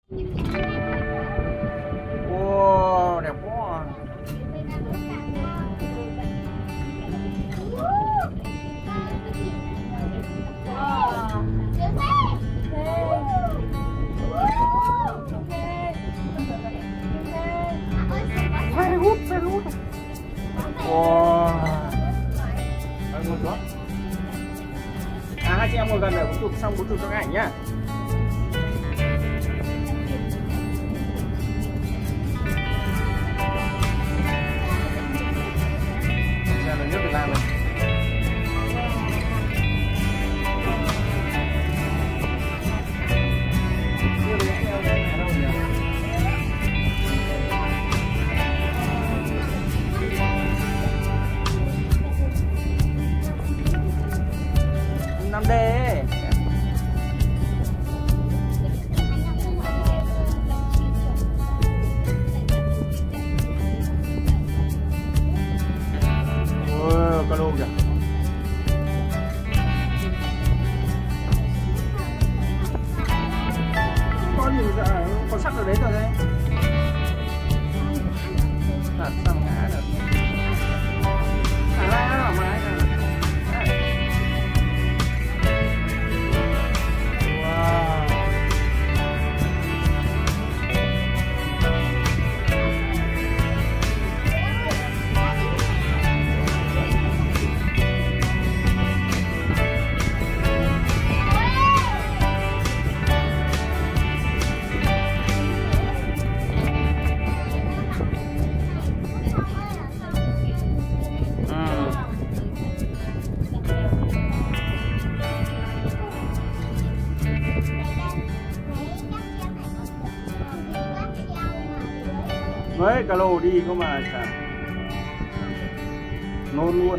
Wow, đẹp quá. Xe hút. Wow. Ngồi xuống. Hai chị em ngồi gần để bố chụp xong bố chụp cho cái ảnh nhá. Xe là nước Việt Nam này. Năm d con đâu kìa. Con gì dạ, con sắt ở đấy rồi đấy. Đặt xong ngã được. Ở mái này. Đấy, cà lồ đi có mà chả nôn luôn.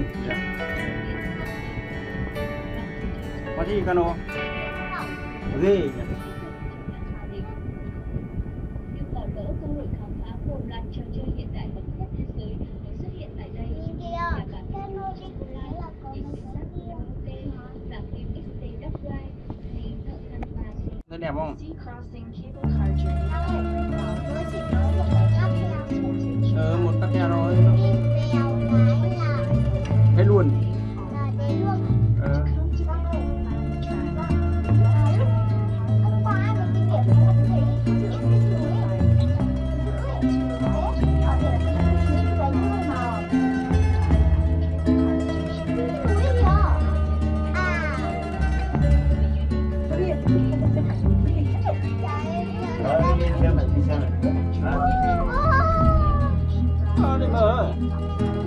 Có gì cano? Gì nhỉ? Nó đẹp không? Một tắc kè rồi. Thế luôn. Đi mở.